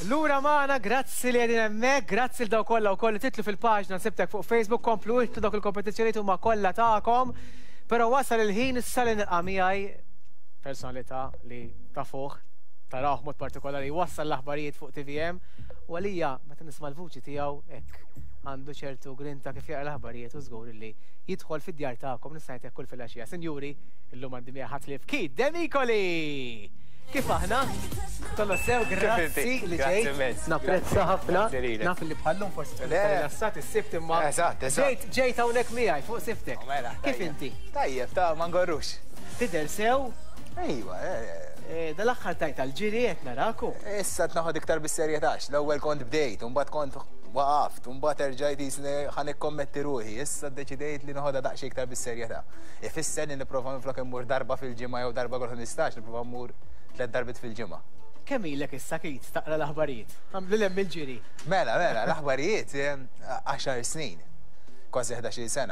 Lura maħna, grazzi li għedin emmek, grazzi l-daw kolla u kolli titlu fil-paġna Sibtek fuq Facebook, komplu jitlu dawk il-kompetizjoni tu ma kolla ta'kom, pero wasal il-ħin s-salin il-qamijaj, personalità li ta' fuq, ta' raħmut partikolari, wassal l-aħbarijiet fuq TVM, u għalija, meta nisma l-vuċi tijaw, ek, għandu ċertu grinta kif jaqra l-aħbarijiet u żgur li jidħol fid-djar ta'kom, nistajt kull fil-axija. Sinjuri, illum għandi miegħi li f'kid, Demicoli! Kif aħna? Tollo sew, grazzi li ġejt. Napprezza ħafna. Naf li bħallum forsi rilassat is-sibt imma. Ġejt hawnhekk miegħi fuq Sibtek. Kif inti? Tajjeb, ta' ma ngorrux. Tidher sew? Ejwa. Dal-aħħar tajt għal-ġiri qed naraku. Issa tnaħod iktar bis-serjetax. L-ewwel kont bdejt, u mbagħad kont waqaft, u mbagħad erġajt jisni ħan ikkommetti ruħi. Issa ddeċidejt li noħodha daqsxejn iktar bis-serjetà. Ifisser li nipprova minflok immur darba fil-ġimgħa jew darba kol 15, nipprova mmur 3 darbit fil-ġimgħa. Kemm ilek issa kit taqra l-aħbarijiet? Għamlu hemm il-ġiri. Mela, l-aħbarijiet 10 snin. Kważi 11 sena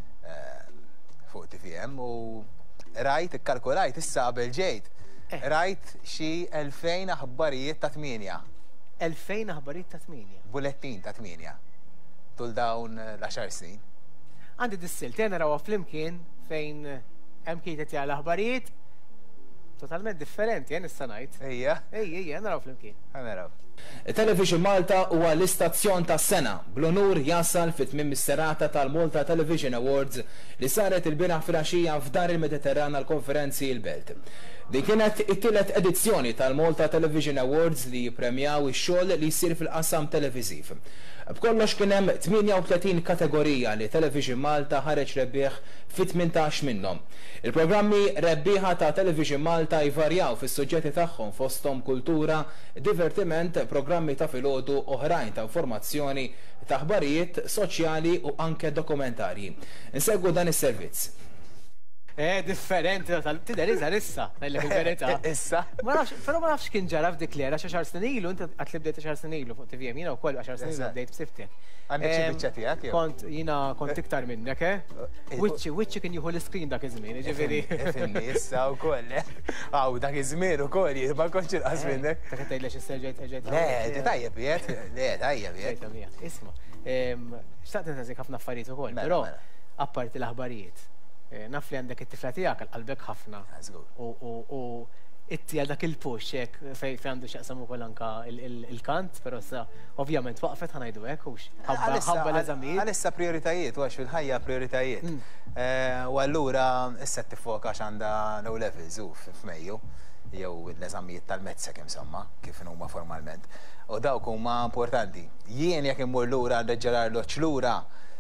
fuq TVM u rajt ikkalkulajt issa qabel ġejt. Rajt xi 2000 aħbarijiet ta' 8. 2000 aħbarijiet ta' 8. Bulettin ta' 8. Tul dawn l-10 snin. Għandi dis-silt, jena rawa flimkien fejn hemm kienet jgħal aħbarijiet totalment differenti, jen istanajt. Ejja? Ejja, naraw flimkien. Naraw. Television Malta huwa l-istazzjon ta' sena bl-onur jasal fit-tmiem is-serata tal-Malta Television Awards li saret il-biraħ filgħaxija f'dar il-Mediterran għall-konferenzi il-Belt. Din kienet it-tielet edizzjoni tal-Malta Television Awards li jippremjaw ix-xogħol li jsir fil-qasam televiżiv. B'kollox kien hemm 38 kategorija li Television Malta ħareġ rebbieħ fit-18 minnhom. Il-programmi rebbieħa ta' Television Malta jvarjaw fis-suġġetti tagħhom fosthom kultura, divertiment, programmi ta' filgħodu oħrajn ta' informazzjoni, ta' aħbarijiet soċjali u anke dokumentarji. Insegwu dan is-servizz. Differenti, tidher iżgħar issa, ngħidlek il-verità. Issa? Però ma nafx kien ġara f'dik l-era 10 snin ilu, inti qatt li bdejt 10 snin ilu fuq TVM, jiena wkoll 10 snin ilu bdejt b'Sibtek. Għandek xi biċċa tiegħek jew? Jiena kont iktar minnek, Wiċċi kien jieħu l-iskrin dak iż-żmien, jiġifieri. Ifhimni issa wkoll, Aw, dak iż-żmien ukoll ma kontx inqas minnek. Ta' tgħidlek issa ġejt. Le, tajjeb qiegħed, le tajjeb qiegħed. Isma', xtaqt intażik ħafna affarijiet ukoll, però apparti l-aħbarijiet. Naf li għandek it-tifla tiegħek qalbek ħafna. U itti għal dak il-push fejn għandu x'jaqsam ukoll anke il-kant, però issa ovvjament waqfet ħanajdu hekk hux. Ħabba l-eżamijiet. Għalissa prioritajiet, għax fil-ħajja prioritajiet. U allura issa tiffoka għandha low levels u f'Mejju jew l-eżamijiet tal-mezzek insomma, kif huma formalment. U dawk huma importanti. Jien jekk immur lura nreġġelar l-oċ lura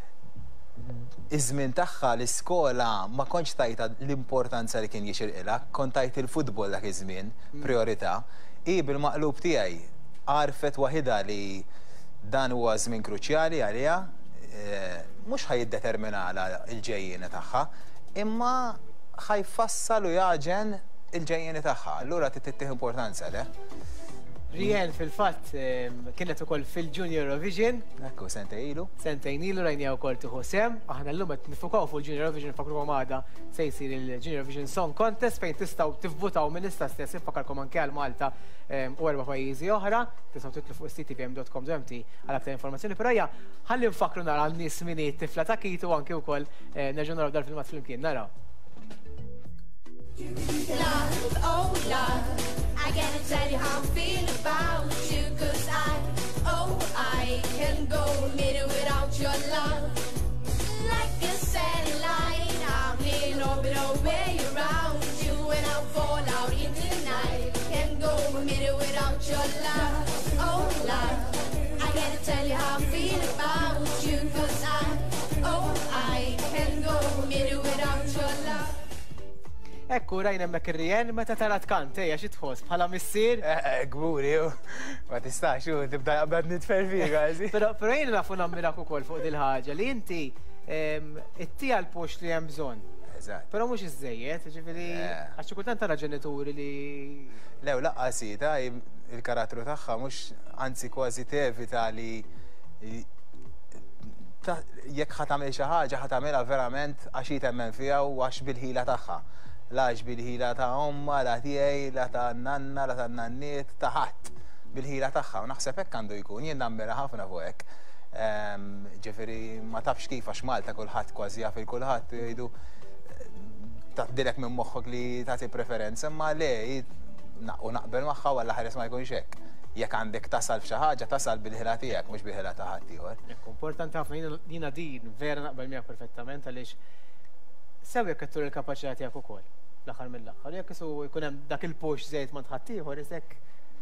iż-żmien tagħha l-iskola ma kontx tajta l-importanza li kien jixirqilha, kont tajt il-futbol dak iż-żmien priorità. Bil-maqlub tiegħi għarfet waħida li dan huwa żmien kruċjali għaliha, mhux ħajiddeterminala l-ġejjieni tagħha, imma ħajfassal u jaġen il-ġejjieni tagħha. Allura tittieħ importanza le. Rien fil-fatt kienet ukoll fil-Junior Eurovision. Ekku, sentejn ilu. Sentejn ilu rajnija wkoll tieħu sem. Aħna llum qed nifukaw fuq il-Junior Eurovision fakruhom għada se jsir il-Junior Eurovision Song Contest fejn tistgħu tivvutaw minn issa stess infakarkom anke għal Malta u 4 pajjiżi oħra. Tistgħu titlu fuq ctvm.com.mt għal aktar informazzjoni. Però hija ħalli nfakru nara n-nies min tifla ta' kitu anke wkoll nerġgħu naraw dal-filmat flimkien naraw. Love, oh love, I gotta tell you how I feel about you, 'cause I can't go a minute without your love. Like a satellite, I'm in orbit away around you, and I'll fall out in the night. Can't go a minute without your love, oh love, I gotta tell you how I feel about you, 'cause I can't go a minute without your love. Ekku, rajna hemmhekk ir-Rien meta tara tkant, xi tħoss bħala missier. Gburi, ma tistax tibda qabad nitfer fiha. Però jien nafu nammirak ukoll fuq dil ħaġa li inti ittija l-post li hemm bżonn. Eżatt. Però mhux iżejjed, ġifieri għax xi kultant tara ġenituri li. Lew laqqas il-karattru tagħha mhux anzi kważi tevita li jekk ħatamel xi ħaġa ħatamilha verament għax jitemmen fiha u għax bil-ħila tagħha. Lax bil-ħila ta' omma, la tiegħi, la ta' nanna, la ta' nanniet, ta' ħadd. bil-ħila tagħha u naħseb hekk għandu jkun jien nammira ħafna fuq hekk. Ġifieri ma tafx kif għax Malta kulħadd kważi jaf il-kulħadd jgħidu taħdilek minn moħħok li tagħti preferenza, imma le u naqbel magħha walla ħares ma jkunx hekk. Jekk għandek tasal f'xi ħaġa tasal bil-ħila tiegħek mhux bil-ħila ta' ħadd ieħor. Importanti ħafna jiena din vera naqbel miegħek perfettament għaliex sew jekk qed tur il-kapaċità tiegħek ukoll l-aħħar mill-aħħar. Jekk isu jkun hemm dak il-push żejt ma ħadd ieħor isek.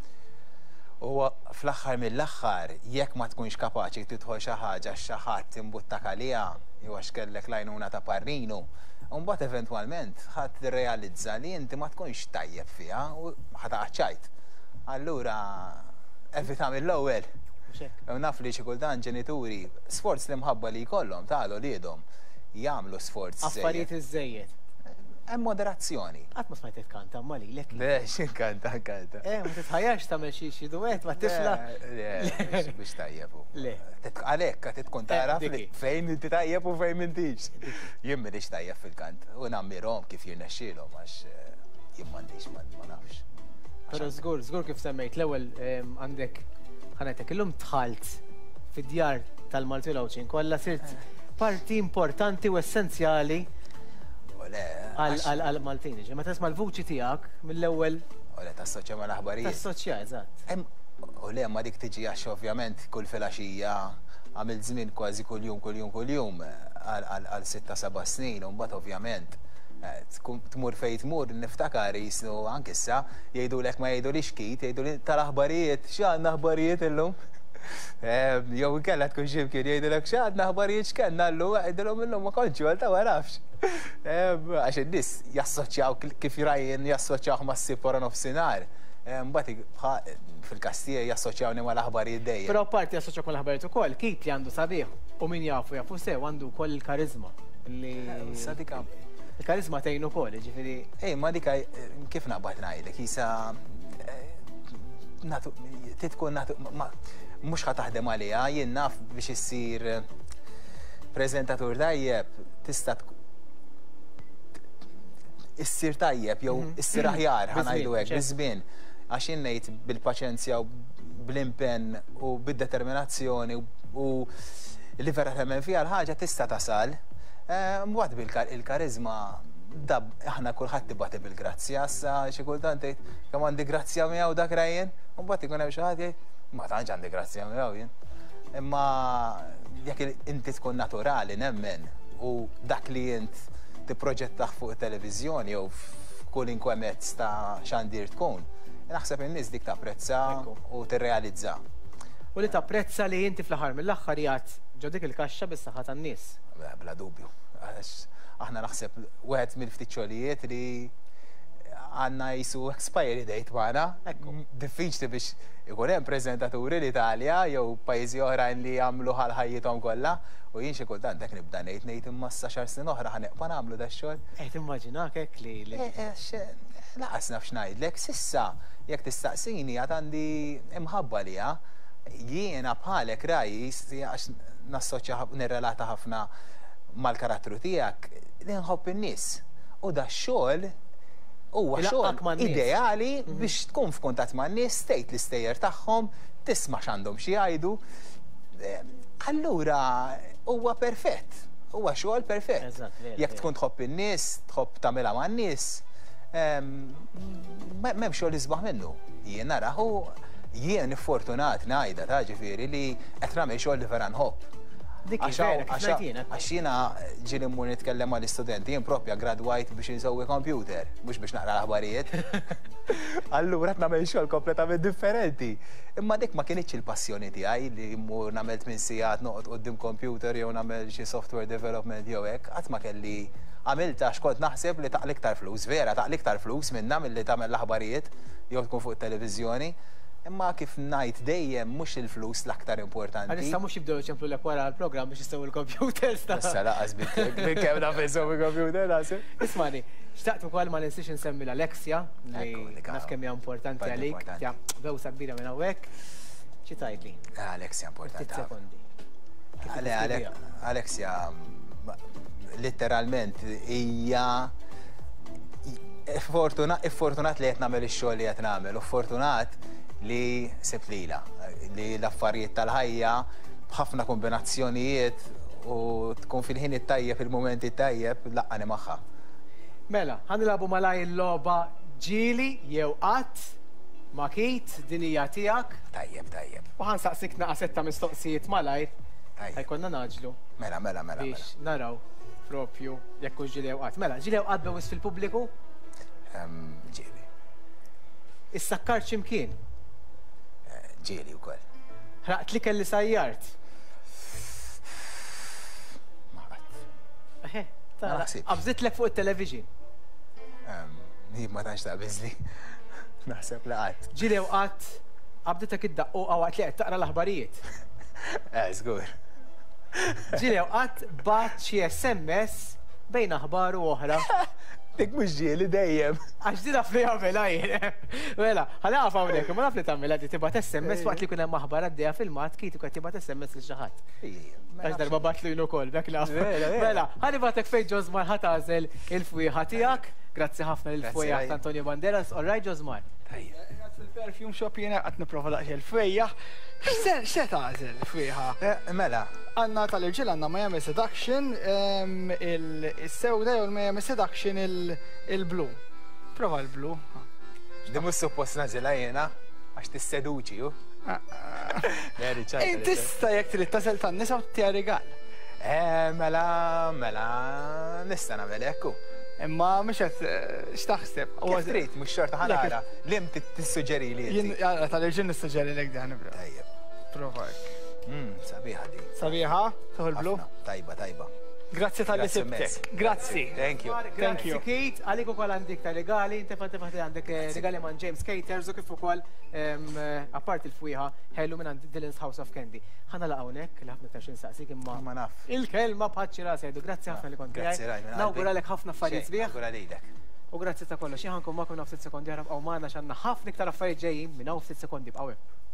U fl-aħħar mill-aħħar jekk ma tkunx kapaċi tidħol xi ħaġa xi ħadd imbuttak għaliha jew għax kellek lajnuna ta' parrinu, u mbagħad eventwalment ħadd tirrealizza li inti ma tkunx tajjeb fiha u ħadd aċċajt. Allura evita mill-ewwel. Naf li xi kultant ġenituri sforz li mħabba li jkollhom tagħlu liedhom jagħmlu sforz. Affarijiet iżejjed. Hemm moderazzjoni. Qatt ma smajt titkanta ma lilek. Le, x'inkanta. Ma titħajjax tagħmel xi duett ma tifla. Le, biex tajjebu. Le. Għalhekk qed tkun taraf fejn inti tajjeb u fejn m'intix. Jien m'intix tajjeb fil-kant. U nammirhom kif jirnexxielhom għax jien m'għandix ma nafx. Però żgur kif semmejt l-ewwel għandek ħanajtek illum tħalt fid-djar tal-Malti Lawċin kollha sirt parti importanti u essenzjali għal-Maltini. Ma tasma l-vuċi tiegħek mill-ewwel. Le tassoċja ma l-aħbarijiet. Tassoċja, eżatt. U le ma dik tiġi għax ovvjament kull filgħaxija għamil żmien kważi kuljum għal 6-7 snin u mbagħad ovvjament tmur fejn tmur niftakar jisnu anke issa jgħidulek ma jgħidulix kit, jgħiduli tal-aħbarijiet, x'għandna aħbarijiet illum? Jew inkella tkun x'imkien jgħidulek x'għandna aħbarijiet x'kellna llum, jgħidulhom illum ma kontx Malta ma nafx. Għax in-nies jassoċjaw kif jirajjen jassoċjaw mas-sib wara nofsinhar. Mbagħad fil-Kastija jassoċjawni mal-aħbarijiet dejjem. Però apparti jassoċjaw mal-aħbarijiet ukoll, kif li għandu sabiħ u min jafu sew għandu wkoll il-karizma. Sadika. Il-karizma tgħin ukoll, ġifieri. Ma dika kif naqbad ngħidlek isa titkun mhux ħa taħdem għaliha, jien naf biex issir preżentatur tajjeb tista' issir tajjeb jew issir aħjar ħanajdu hekk biżmien għax jien ngħid bil-paċenzja u bl-impenn u bid-determinazzjoni u li vera temmen fiha l-ħaġa tista' tasal. Mbagħad il-karizma dab aħna kulħadd tibgħati bil-grazzja issa xi kultant tgħid kemm għandi grazzja miegħu dak rajjen, u mbagħad ikun hemm xi ħadd jgħid ma tantx għandi grazzja miegħu jien. Imma jekk inti tkun naturali nemmen u dak li int tipproġettaħ fuq it-televiżjoni jew f'kull inkwe mezz ta' xandir tkun, naħseb in-nies dik tapprezza u tirrealizza. U li tapprezza li inti fl-aħħar mill-aħħar jgħid ġo dik il-kaxxa bis-saħħa tan-nies. Bla dubju. Aħna naħseb wieħed mill-ftit xogħlijiet li għandna jisu expiry date magħna. Diffiċli biex ikun hemm preżentaturi l-Italja jew pajjiżi oħrajn li jagħmlu ħal ħajjithom kollha u jien xi kultant hekk nibda ngħid imma issa xar snin oħra ħaneqpa nagħmlu da x-xogħol. Timmaġinak hekk li laqas nafx ngħidlek sissa jekk tistaqsini għad għandi imħabba liha jiena bħalek rajis għax nassoċja nirrelata ħafna mal-karattru tiegħek li nħobb in-nies. U da x-xogħol huwa xogħol ideali biex tkun f'kuntatt man-nies, tgħid l-istejjer tagħhom, tisma' x'għandhom xi jgħidu. Allura huwa perfett, huwa xogħol perfett. Jekk tkun tħobb in-nies, tħobb tagħmilha man-nies, m'hemm xogħol isbaħ minnu. Jien naraħu jien fortunat ngħidha ta' ġifieri li qed nagħmel xogħol li vera nħobb. Għax jiena ġieli mmur nitkellem mal-istudenti, jien proprja gradwajt biex insewwi computer, mhux biex naqra l-aħbarijiet. Allura qed nagħmel xogħol kompletament differenti. Imma dik ma kienitx il-passjoni tiegħi li mmur nagħmel 8 sigħat noqgħod quddiem computer jew nagħmel xi software development jew hekk, qatt ma kelli għamilta x'kont naħseb li taqli iktar flus, vera taqli iktar flus minnha milli tagħmel l-aħbarijiet jew tkun fuq it-televiżjoni. Imma kif ngħid dejjem mhux il-flus l-aktar importanti. Issa mhux jibdew iċemplu lek wara l-programm biex jistgħu l-computers ta' issa laqas bil-kemm naf isewwi computer naħseb. Ismani, xtaqt ukoll ma ninsiex insemmi l-Alexia li naf kemm hija importanti għalik, bewsa kbira minn hawnhekk. Xi tgħidli? Alexia importanti. Alexia letteralment hija fortunat li qed nagħmel ix-xogħol li qed nagħmel u fortunat li sebt lila, li l-affarijiet tal-ħajja b'ħafna kombinazzjonijiet u tkun fil-ħin it-tajjeb, il-moment it-tajjeb, laqqani magħha. Mela, ħanilabu malaj il-logħba ġieli jew qatt makit din hija tiegħek. Tajjeb. U ħansaqsik naqasetta mistoqsijiet malajr. Ħajkonna naġlu. Mela. Biex naraw propju jekk hux ġieli jew qatt. Mela, ġieli jew qatt bewis fil-pubbliku? Ġieli. Issakkar x'imkien? Ġieli wkoll. Ħraqt li kelli sajjart. Ma qatt. Qabżitlek fuq it-television. Ma tantx taqbiżli. Naħseb li qatt. Ġieli jew qatt qabditek id-daqqu waqt li qed taqra l-aħbarijiet. Żgur. Ġieli jew qatt bat xi SMS bejn aħbar u oħra. Dik mhux ġieli dejjem. Għax di naf li għamela jien. Mela, ħalli għafa hawnhekk, ma naf li tagħmilha di tibgħat SMS waqt li kun hemm aħbar għaddejja fil-mat kieku qed tibgħat SMS lil xi ħadd. Għax darba batlu jien ukoll bekk naf. Mela, ħalli bagħtek fejn Ġosmar ħatażel il-fwieħa tiegħek. Grazzi ħafna lill-fwejjaħ ta' Antonio Banderas. All right, Ġosmar. Fil-perfume shop jiena qed nipprova daqsxejn il-fwejjaħ. Se tagħżel il-fwieħa? Mela. Għandna tal-irġiel għandna Miami Seduction, is-sewda jew il-Miami Seduction il-blu. Prova l-blu. Di mhux suppost nażilha jiena għax tisseduċi hu. Tista' jekk trid tażel tan-nisa u tiegħi rigal. Mela, nista' nagħmel hekk hu. Imma mhux qed x'taħseb. Kif trid mhux xorta ħanara. Lim tissuġġeri li jien tal-irġiel nissuġġeri lek dan ibra. Tajjeb. Prova hekk. Sabiħa di. Sabiħa? Tuħu l-blu? Tajba. Grazzi tal-li Sibtek. Grazzi. Thank you. Grazzi Kate, għalik ukoll għandik ta' regali, inti għandek regali man James Caters u kif ukoll apart il-fwieħa ħellu minn għand Dylan's House of Candy. Ħana laqawnek li ħafna tax insaqsik imma ma naf. Il-kelma bħaċċi rasejdu. Grazzi ħafna li kont Grazzi rajna. Nawguralek ħafna affarijiet sbieħ. Nawgura lilek. U grazzi ta' kollox. Ħankom magħkom ftit sekondi ħarab għaw magħna x'għandna ħafna iktar affarijiet ġejjin minn hawn ftit sekondi b'qawek.